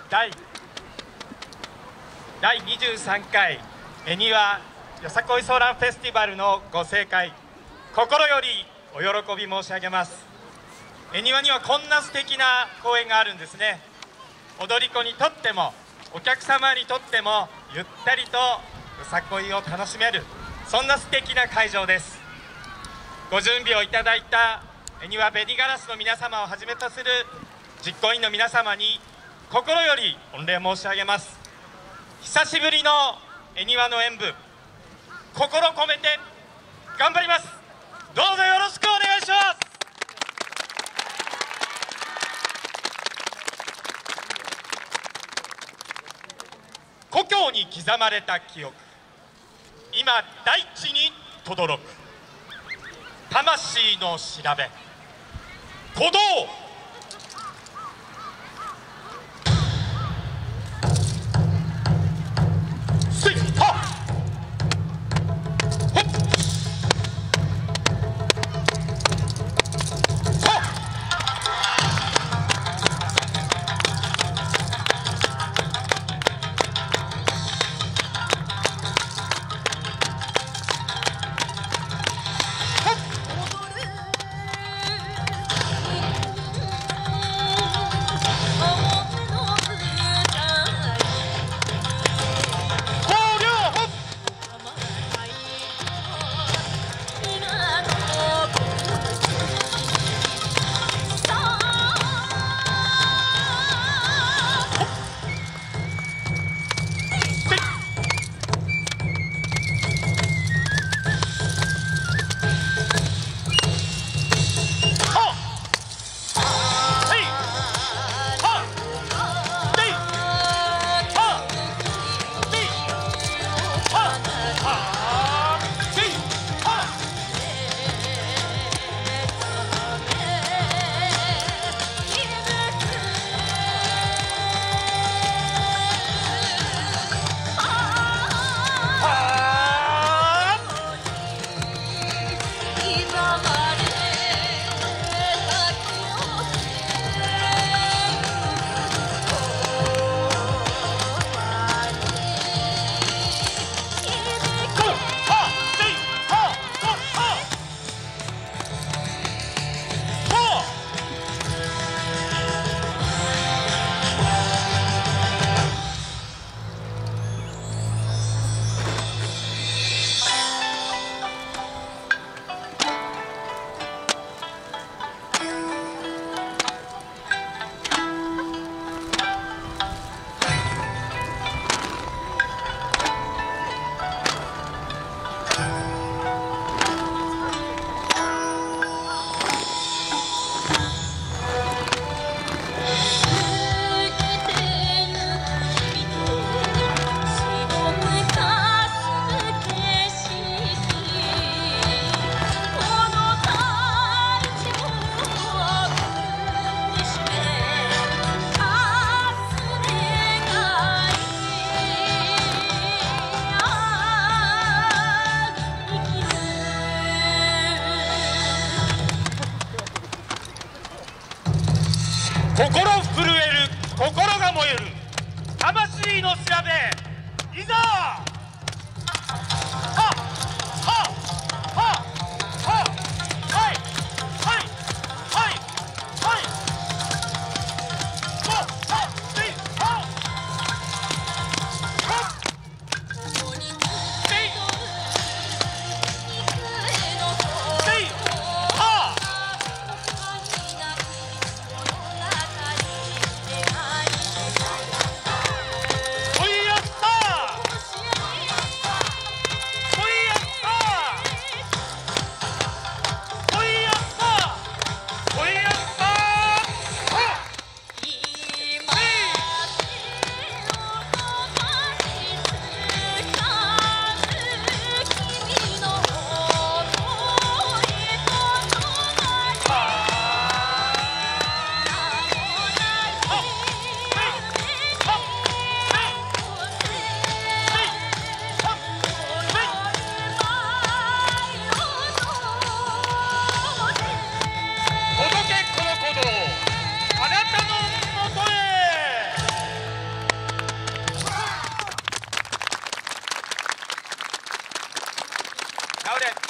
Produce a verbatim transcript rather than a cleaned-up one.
第第にじゅうさんかい恵庭よさこいソーランフェスティバルのご盛会、心よりお喜び申し上げます。恵庭にはこんな素敵な公園があるんですね。踊り子にとってもお客様にとってもゆったりとよさこいを楽しめる、そんな素敵な会場です。ご準備をいただいた恵庭紅ガラスの皆様をはじめとする実行委員の皆様に心より御礼申し上げます。久しぶりの恵庭の演舞、心込めて頑張ります。どうぞよろしくお願いします。故郷に刻まれた記憶、今大地に轟く魂の調べ、鼓動スイッター心震える、心が燃える、魂の調べ、いざ。はははははいはいはいはいははせいははせいせいはおいやったー。 顔で